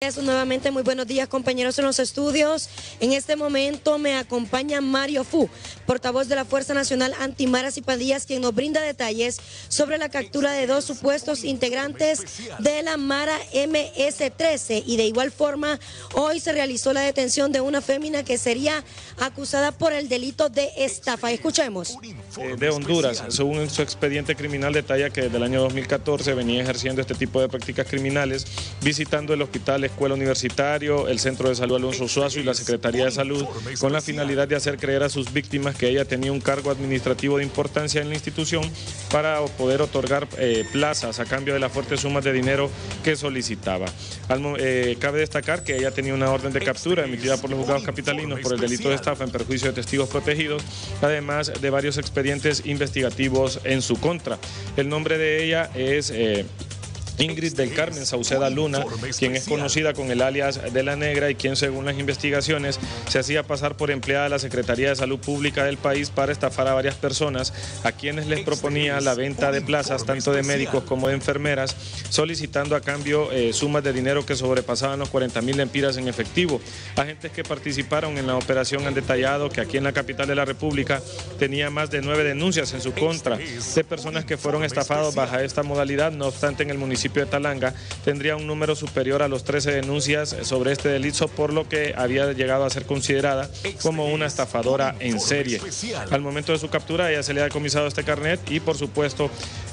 Nuevamente, muy buenos días, compañeros en los estudios. En este momento me acompaña Mario Fu, portavoz de la Fuerza Nacional Antimaras y Pandillas, quien nos brinda detalles sobre la captura de dos supuestos integrantes de la Mara MS-13. Y de igual forma, hoy se realizó la detención de una fémina que sería acusada por el delito de estafa. Escuchemos. De Honduras, según su expediente criminal, detalla que desde el año 2014 venía ejerciendo este tipo de prácticas criminales, visitando el hospital Escuela Universitario, el Centro de Salud Alonso Suazo y la Secretaría de Salud, con la finalidad de hacer creer a sus víctimas que ella tenía un cargo administrativo de importancia en la institución para poder otorgar plazas a cambio de las fuertes sumas de dinero que solicitaba. Cabe destacar que ella tenía una orden de captura emitida por los juzgados capitalinos por el delito de estafa en perjuicio de testigos protegidos, además de varios expedientes investigativos en su contra. El nombre de ella es Ingrid del Carmen Sauceda Luna, quien es conocida con el alias de La Negra y quien, según las investigaciones, se hacía pasar por empleada de la Secretaría de Salud Pública del país para estafar a varias personas, a quienes les proponía la venta de plazas tanto de médicos como de enfermeras, solicitando a cambio sumas de dinero que sobrepasaban los 40.000 lempiras en efectivo. Agentes que participaron en la operación han detallado que aquí en la capital de la República tenía más de 9 denuncias en su contra de personas que fueron estafados bajo esta modalidad. No obstante, en el municipio de Talanga tendría un número superior a los 13 denuncias sobre este delito, por lo que había llegado a ser considerada como una estafadora en serie. Al momento de su captura, ella se le ha decomisado este carnet y, por supuesto,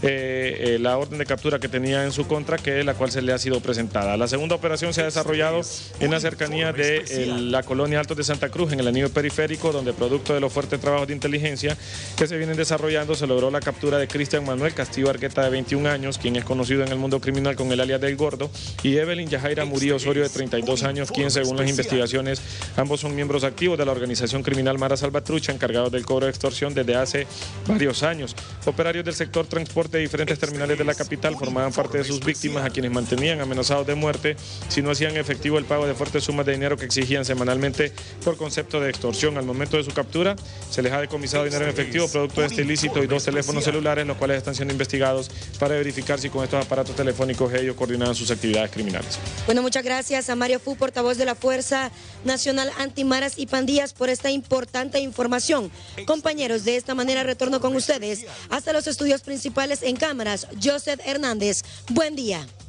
la orden de captura que tenía en su contra, la cual se le ha sido presentada. La segunda operación se ha desarrollado en la cercanía de la colonia Altos de Santa Cruz, en el anillo periférico, donde, producto de los fuertes trabajos de inteligencia que se vienen desarrollando, se logró la captura de Cristian Manuel Castillo Argueta, de 21 años, quien es conocido en el mundo criminal con el alias del Gordo, y Evelyn Yajaira Murillo Osorio, de 32 años, quien, según las investigaciones, ambos son miembros activos de la organización criminal Mara Salvatrucha, encargados del cobro de extorsión desde hace varios años. Operarios del sector transporte de diferentes terminales de la capital formaban parte de sus víctimas, a quienes mantenían amenazados de muerte si no hacían efectivo el pago de fuertes sumas de dinero que exigían semanalmente por concepto de extorsión. Al momento de su captura, se les ha decomisado dinero en efectivo producto de este ilícito y 2 teléfonos celulares, los cuales están siendo investigados para verificar si con estos aparatos telefónicos ellos coordinaban sus actividades criminales. Bueno, muchas gracias a Mario Fu, portavoz de la Fuerza Nacional Antimaras y Pandillas, por esta importante información. Compañeros, de esta manera retorno con ustedes hasta los estudios principales en cámaras. Joseph Hernández, buen día.